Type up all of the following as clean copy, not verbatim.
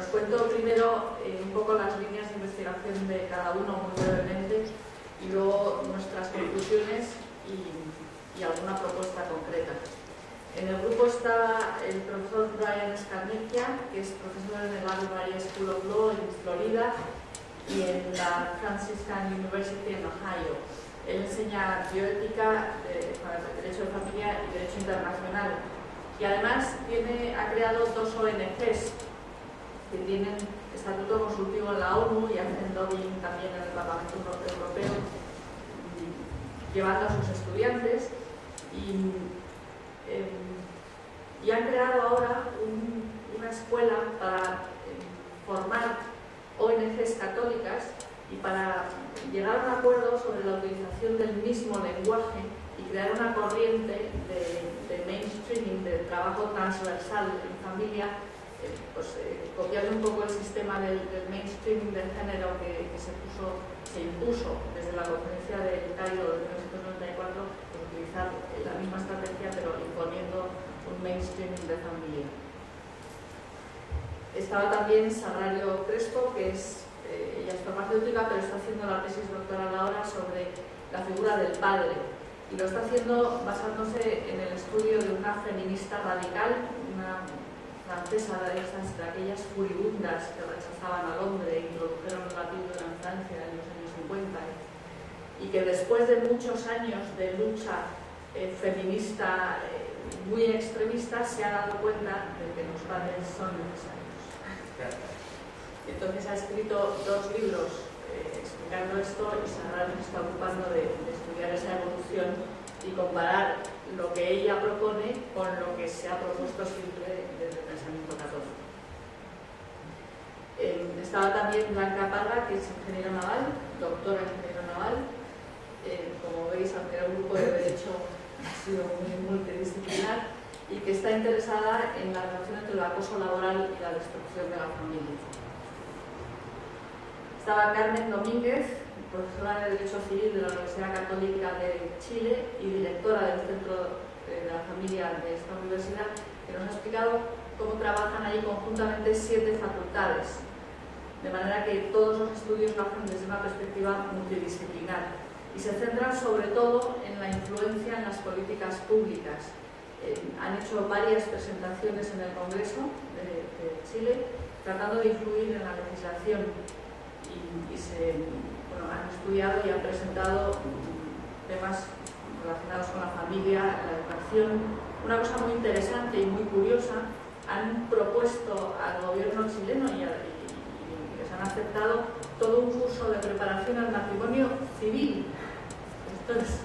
cuento primero un poco las líneas de investigación de cada uno muy brevemente y luego nuestras conclusiones y alguna propuesta concreta. En el grupo está el profesor Brian Scarnecchia, que es profesor en el Albury School of Law en Florida y en la Franciscan University en Ohio. Él enseña bioética, derecho de familia y derecho internacional. Y además ha creado dos ONGs que tienen estatuto consultivo en la ONU y hacen lobbying también en el Parlamento Europeo, llevando a sus estudiantes. Y han creado ahora una escuela para formar ONGs católicas y para llegar a un acuerdo sobre la utilización del mismo lenguaje y crear una corriente de mainstreaming, de trabajo transversal en familia, copiando un poco el sistema del mainstreaming del género que se impuso desde la conferencia del Cairo de 1994, utilizar la misma estrategia pero imponiendo un mainstreaming de familia. Estaba también Sagrario Crespo, que ella es farmacéutica, pero está haciendo la tesis doctoral ahora sobre la figura del padre. Y lo está haciendo basándose en el estudio de una feminista radical, una francesa de aquellas furibundas que rechazaban al hombre e introdujeron la píldora en Francia en los años 50, y que después de muchos años de lucha feminista muy extremista se ha dado cuenta de que los padres son necesarios. Entonces ha escrito dos libros explicando esto, y Sagrario se está ocupando de estudiar esa evolución y comparar lo que ella propone con lo que se ha propuesto siempre desde el pensamiento católico. Estaba también Blanca Parra, que es ingeniero naval, doctora en ingeniero naval. Como veis, aunque era un grupo de derecho, ha sido muy multidisciplinar y que está interesada en la relación entre el acoso laboral y la destrucción de la familia. Estaba Carmen Domínguez, profesora de Derecho Civil de la Universidad Católica de Chile y directora del Centro de la Familia de esta universidad, que nos ha explicado cómo trabajan allí conjuntamente 7 facultades, de manera que todos los estudios lo hacen desde una perspectiva multidisciplinar y se centran sobre todo en la influencia en las políticas públicas. Han hecho varias presentaciones en el Congreso de Chile tratando de influir en la legislación y han estudiado y han presentado temas relacionados con la familia, la educación. Una cosa muy interesante y muy curiosa, han propuesto al gobierno chileno y les han aceptado todo un curso de preparación al matrimonio civil. Esto es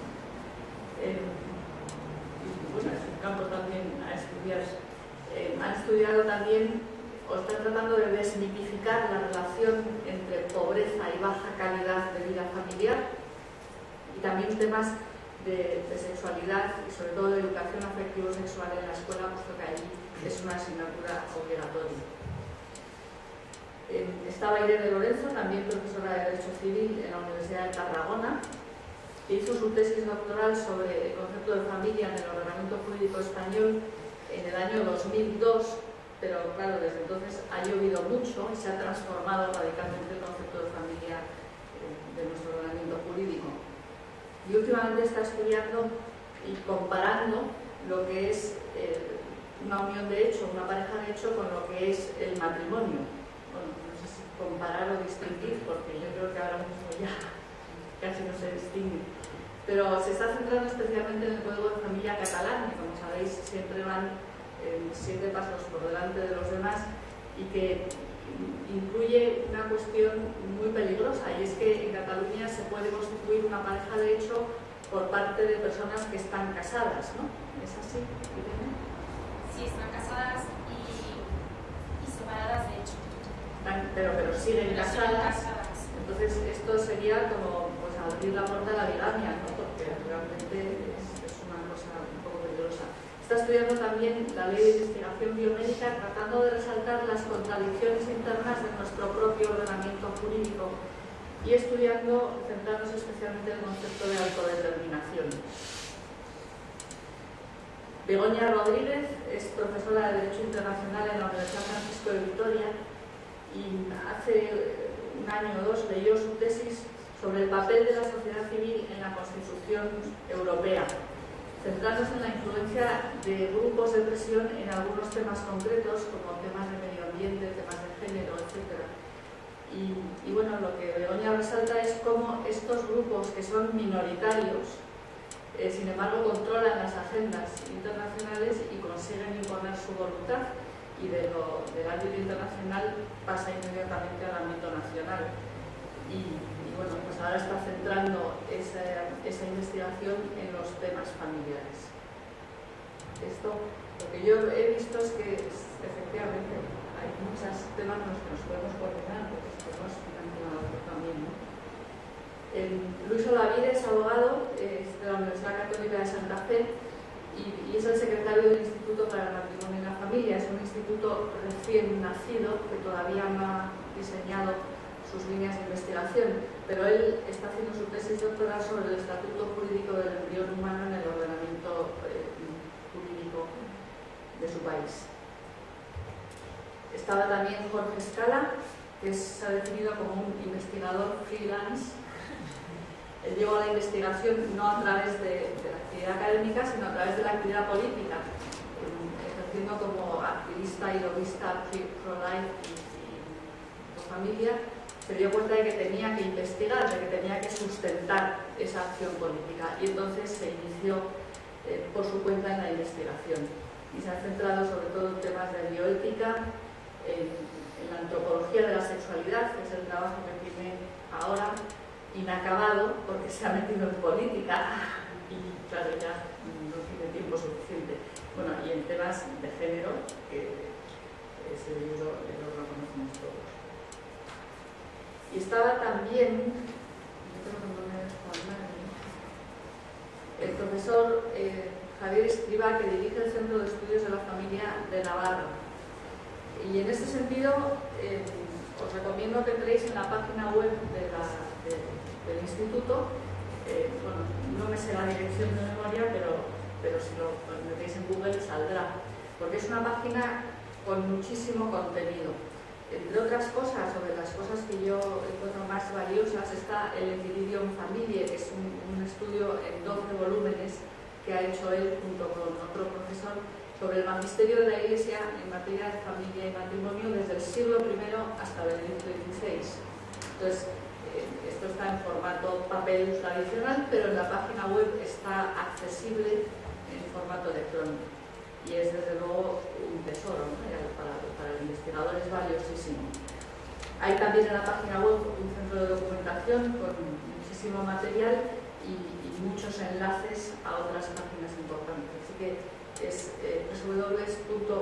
un campo también a estudiar. Han estudiado también, o están tratando de desmitificar la relación entre pobreza y baja calidad de vida familiar, y también temas de sexualidad y sobre todo de educación afectivo-sexual en la escuela, puesto que allí es una asignatura obligatoria. Estaba Irene Lorenzo, también profesora de Derecho Civil en la Universidad de Tarragona, que hizo su tesis doctoral sobre el concepto de familia en el ordenamiento jurídico español en el año 2002, pero claro, desde entonces ha llovido mucho y se ha transformado radicalmente el concepto de familia de nuestro ordenamiento jurídico. Y últimamente está estudiando y comparando lo que es una unión de hecho, una pareja de hecho, con lo que es el matrimonio. Bueno, no sé si comparar o distinguir, porque yo creo que ahora mismo ya casi no se distingue. Pero se está centrando especialmente en el Código de Familia catalán, que como sabéis siempre van 7 pasos por delante de los demás, y que incluye una cuestión muy peligrosa, y es que en Cataluña se puede constituir una pareja de hecho por parte de personas que están casadas, ¿no? ¿Es así? Sí, están casadas y separadas de hecho. Pero siguen casadas. Entonces esto sería como abrir la puerta a la bigamia, ¿no? Porque realmente es una cosa un poco peligrosa. Está estudiando también la ley de investigación biomédica, tratando de resaltar las contradicciones internas de nuestro propio ordenamiento jurídico y centrándose especialmente en el concepto de autodeterminación. Begoña Rodríguez es profesora de Derecho Internacional en la Universidad Francisco Francisco de Vitoria, y hace un año o dos leyó su tesis sobre el papel de la sociedad civil en la Constitución europea, centrándose en la influencia de grupos de presión en algunos temas concretos, como temas de medio ambiente, temas de género, etc. Y bueno, lo que Begoña resalta es cómo estos grupos, que son minoritarios, sin embargo controlan las agendas internacionales y consiguen imponer su voluntad, y del ámbito internacional pasa inmediatamente al ámbito nacional. Y bueno, pues ahora está centrando esa investigación en los temas familiares. Esto, lo que yo he visto es que efectivamente hay muchos temas en los que nos podemos coordinar, porque podemos financiar también, ¿no? Luis Olavide es abogado, es de la Universidad Católica de Santa Fe y es el secretario del Instituto para el Matrimonio y la Familia. Es un instituto recién nacido que todavía no ha diseñado sus líneas de investigación, pero él está haciendo su tesis doctoral sobre el estatuto jurídico del embrión humano en el ordenamiento jurídico de su país. Estaba también Jorge Scala, que se ha definido como un investigador freelance. Él llegó a la investigación no a través de la actividad académica, sino a través de la actividad política, ejerciendo como activista y lobista pro-life y pro-familia. Se dio cuenta de que tenía que investigar, de que tenía que sustentar esa acción política, y entonces se inició por su cuenta en la investigación y se ha centrado sobre todo en temas de bioética, en la antropología de la sexualidad, que es el trabajo que tiene ahora inacabado porque se ha metido en política y claro, ya no tiene tiempo suficiente. Bueno, y en temas de género, que ese libro lo conocemos todos. Y estaba también, yo creo que no me dejo hablar, el profesor Javier Escrivá, que dirige el Centro de Estudios de la Familia de Navarra. Y en este sentido, os recomiendo que entréis en la página web del instituto. Bueno, no me sé la dirección de memoria, pero si lo metéis en Google saldrá, porque es una página con muchísimo contenido. Entre otras cosas, sobre las cosas que yo encuentro más valiosas, está el Equilibrium Familiae, que es un estudio en 12 volúmenes que ha hecho él junto con otro profesor sobre el magisterio de la Iglesia en materia de familia y matrimonio desde el siglo I hasta Benedicto XVI. Entonces, esto está en formato papel tradicional, pero en la página web está accesible en formato electrónico. Y es desde luego un tesoro, ¿no? Para el investigador es valiosísimo. Hay también en la página web un centro de documentación con muchísimo material y muchos enlaces a otras páginas importantes. Así que es www.unaf.es,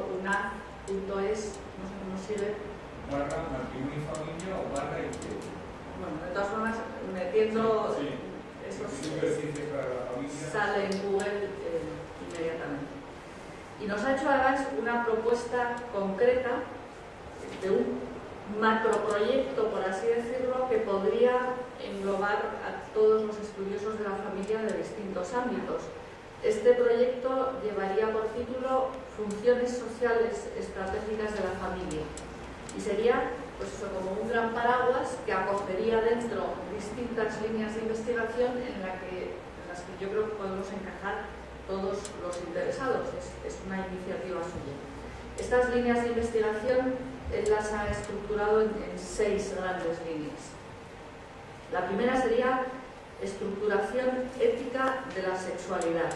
no sé cómo sigue. ¿Barra matrimonio y familia o barra el? Bueno, de todas formas, metiendo sí, esos familia sale en Google inmediatamente. Y nos ha hecho además una propuesta concreta de un macroproyecto, por así decirlo, que podría englobar a todos los estudiosos de la familia de distintos ámbitos. Este proyecto llevaría por título Funciones sociales estratégicas de la familia y sería pues eso, como un gran paraguas que acogería dentro distintas líneas de investigación en las que yo creo que podemos encajar todos los interesados. Es una iniciativa suya. Estas líneas de investigación él las ha estructurado en 6 grandes líneas. La primera sería estructuración ética de la sexualidad.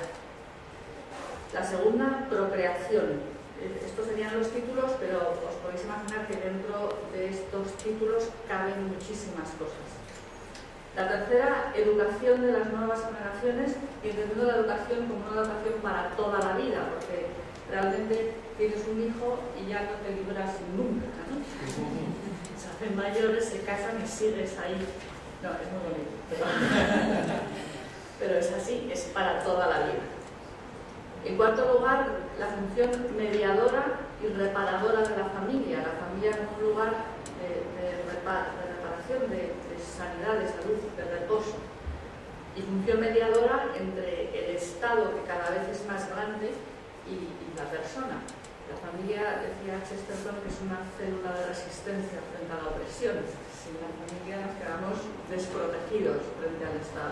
La segunda, procreación. Estos serían los títulos, pero os podéis imaginar que dentro de estos títulos caben muchísimas cosas. La tercera, educación de las nuevas generaciones, y entendiendo la educación como una educación para toda la vida, porque realmente tienes un hijo y ya no te libras nunca, ¿no? Se hacen mayores, se casan y sigues ahí. No, es muy bonito, pero es así, es para toda la vida. En cuarto lugar, la función mediadora y reparadora de la familia. La familia como un lugar de reparación, de sanidad, de salud, de reposo. Y función mediadora entre el Estado, que cada vez es más grande, y la persona. La familia, decía Chesterton, que es una célula de resistencia frente a la opresión. Sin la familia nos quedamos desprotegidos frente al Estado.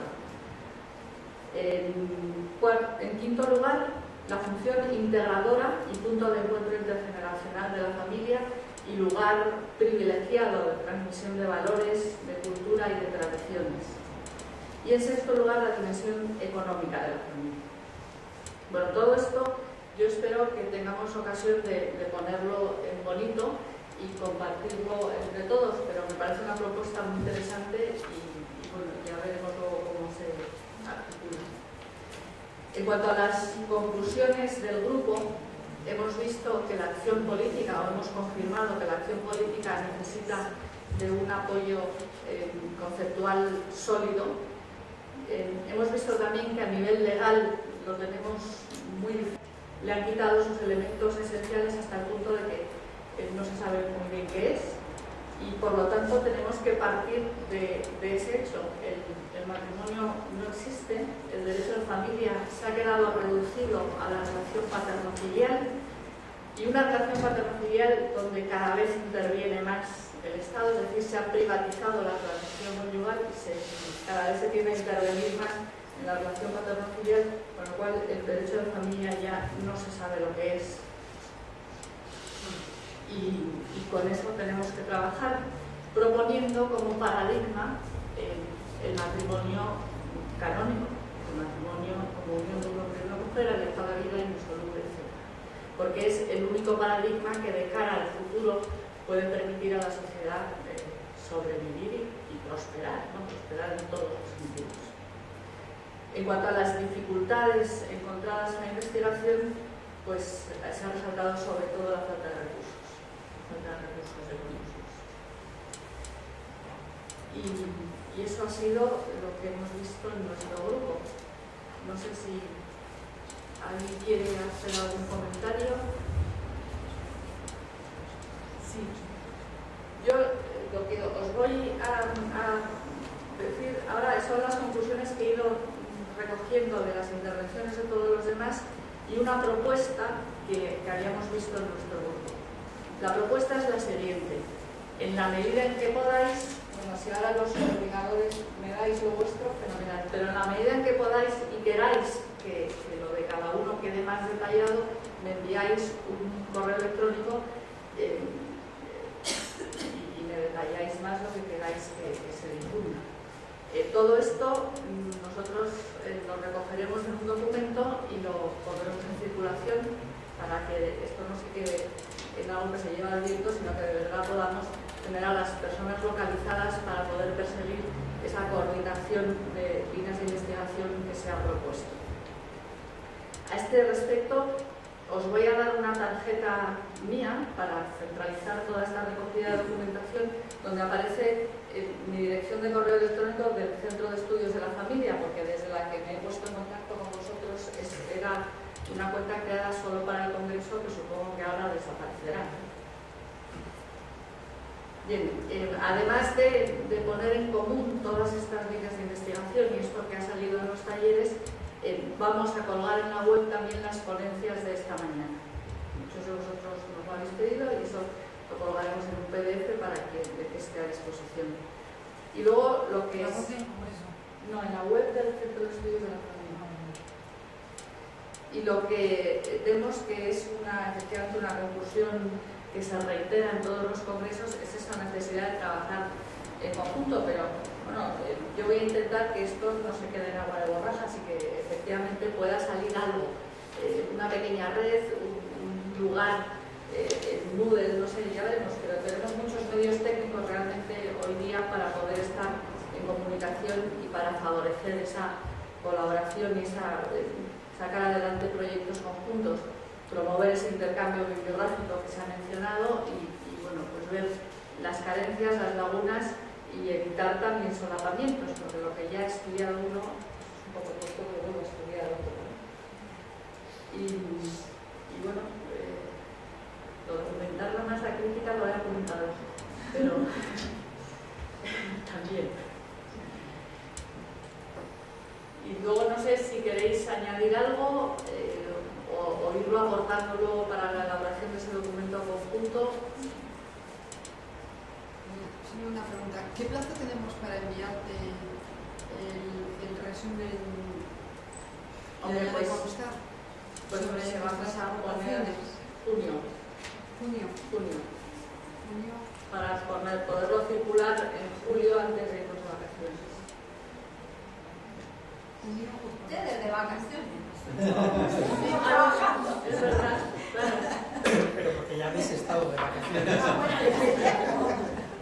En quinto lugar, la función integradora y punto de encuentro intergeneracional de la familia y lugar privilegiado de transmisión de valores, de cultura y de tradiciones. Y en sexto lugar, la dimensión económica de la familia. Bueno, todo esto yo espero que tengamos ocasión de ponerlo en bonito y compartirlo entre todos, pero me parece una propuesta muy interesante y bueno, ya veremos luego cómo se articula. En cuanto a las conclusiones del grupo, hemos visto que la acción política, o hemos confirmado que la acción política necesita de un apoyo conceptual sólido. Hemos visto también que a nivel legal lo tenemos muy difícil. Le han quitado sus elementos esenciales hasta el punto de que no se sabe muy bien qué es y por lo tanto tenemos que partir de ese hecho. El matrimonio no existe, el derecho de familia se ha quedado reducido a la relación paterno-filial y una relación paterno-filial donde cada vez interviene más el Estado, es decir, se ha privatizado la transmisión conyugal y cada vez se tiene que intervenir más en la relación paterno-filial, con lo cual el derecho de familia ya no se sabe lo que es. Y con eso tenemos que trabajar, proponiendo como paradigma el matrimonio canónico, el matrimonio como unión de un hombre y una mujer, abierta a la vida, indisoluble, etc. Porque es el único paradigma que de cara al futuro puede permitir a la sociedad sobrevivir y prosperar, ¿no? Prosperar en todos los sentidos. En cuanto a las dificultades encontradas en la investigación, pues se ha resaltado sobre todo la falta de recursos económicos. Y eso ha sido lo que hemos visto en nuestro grupo. No sé si alguien quiere hacer algún comentario. Sí. Yo lo que os voy a decir ahora son las conclusiones que he ido recogiendo de las intervenciones de todos los demás y una propuesta que habíamos visto en nuestro grupo. La propuesta es la siguiente: en la medida en que podáis, bueno, si ahora los coordinadores me dais lo vuestro, fenomenal, pero en la medida en que podáis y queráis que lo de cada uno quede más detallado, me enviáis un correo electrónico y me detalláis más lo que queráis que se difunda. Todo esto nosotros lo recogeremos en un documento y lo pondremos en circulación para que esto no se quede en algo que se lleva al viento, sino que de verdad podamos tener a las personas localizadas para poder perseguir esa coordinación de líneas de investigación que se ha propuesto. A este respecto, os voy a dar una tarjeta mía para centralizar toda esta recogida de documentación, donde aparece mi dirección de correo electrónico del Centro de Estudios de la Familia, porque desde la que me he puesto en contacto con vosotros era una cuenta creada solo para el Congreso, que supongo que ahora desaparecerá. Bien, además de poner en común todas estas líneas de investigación, y esto que ha salido en los talleres, vamos a colgar en la web también las ponencias de esta mañana. Muchos de vosotros nos lo habéis pedido y eso lo colgaremos en un PDF para que esté a disposición. Y luego lo que es... No, en la web del Centro de Estudios de la Familia. Y lo que vemos que es efectivamente una conclusión que se reitera en todos los congresos es esa necesidad de trabajar en conjunto, pero bueno, yo voy a intentar que esto no se quede en agua de borrajas y que efectivamente pueda salir algo, una pequeña red, un lugar, Moodle, no sé, ya veremos, pero tenemos muchos medios técnicos realmente hoy día para poder estar en comunicación y para favorecer esa colaboración y sacar adelante proyectos conjuntos, promover ese intercambio bibliográfico que se ha mencionado y bueno, pues ver las carencias, las lagunas y evitar también solapamientos, porque lo que ya ha estudiado uno es un poco tonto que luego ha estudiado otro, ¿no? Y bueno, lo de aumentar la masa crítica lo he apuntado, pero también. Y luego no sé si queréis añadir algo o irlo abordando luego para la elaboración punto. Solo una pregunta. ¿Qué plazo tenemos para enviarte el resumen Hombre, de pues, cómo está? Pues Sobre se va a nuestras pasar por aportaciones. junio, Junio. para poderlo circular en julio antes de irnos de vacaciones. Ustedes de vacaciones. Trabajando. Es verdad, claro. Pero porque ya habéis estado de vacaciones. Es verdad.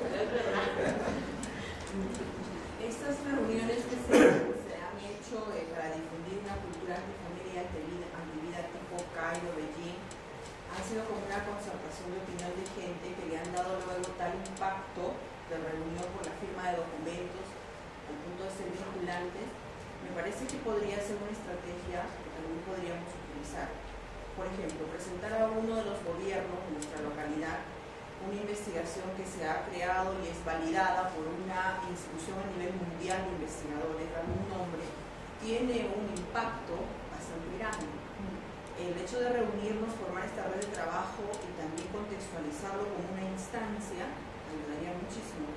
Estas reuniones que se han hecho para difundir una cultura antifamilia, antivida tipo Cairo, Beijing, han sido como una concertación de opinión de gente que le han dado luego tal impacto de reunión por la firma de documentos al punto de ser vinculantes. Me parece que podría ser una estrategia que también podríamos utilizar. Por ejemplo, presentar a uno de los gobiernos de nuestra localidad una investigación que se ha creado y es validada por una institución a nivel mundial de investigadores, dando un nombre, tiene un impacto bastante grande. El hecho de reunirnos, formar esta red de trabajo y también contextualizarlo como una instancia, ayudaría muchísimo.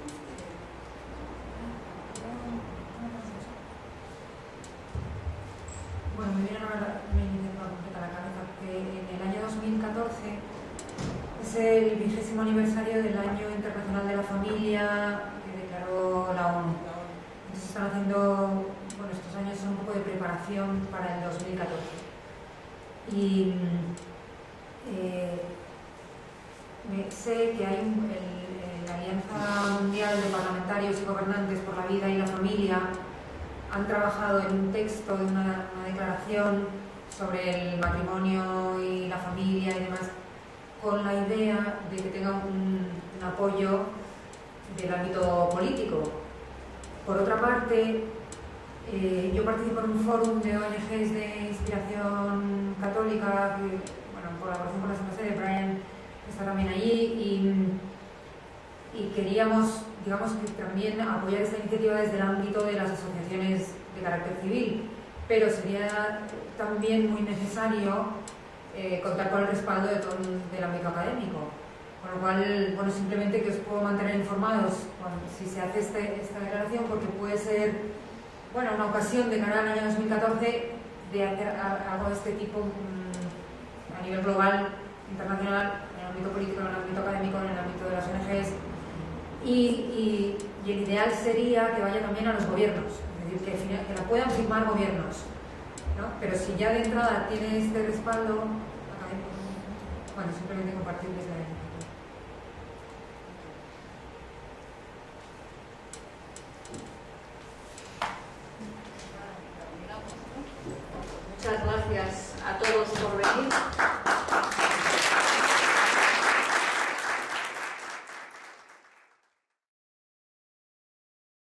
Bueno, me viene ahora una iniciativa concreta a la cabeza, que en el año 2014 es el 20º aniversario del Año Internacional de la Familia que declaró la ONU. Entonces están haciendo, bueno, estos años son un poco de preparación para el 2014. Y sé que hay la Alianza Mundial de Parlamentarios y Gobernantes por la Vida y la Familia han trabajado en un texto de una declaración sobre el matrimonio y la familia y demás, con la idea de que tenga un apoyo del ámbito político. Por otra parte, yo participo en un fórum de ONGs de inspiración católica, que, bueno, en colaboración con la Santa Sede, Brian está también allí, y queríamos, digamos, que también apoyar esta iniciativa desde el ámbito de las asociaciones de carácter civil, pero sería también muy necesario contar con el respaldo de todo del ámbito académico. Con lo cual, bueno, simplemente que os puedo mantener informados si se hace esta declaración, porque puede ser, bueno, una ocasión de cara al año 2014 de hacer algo de este tipo a nivel global, internacional, en el ámbito político, en el ámbito académico, en el ámbito de las ONGs, y el ideal sería que vaya también a los gobiernos, es decir, que la puedan firmar gobiernos, ¿no? Pero si ya de entrada tiene este respaldo académico, bueno, simplemente compartirles la idea. Muchas gracias a todos por venir.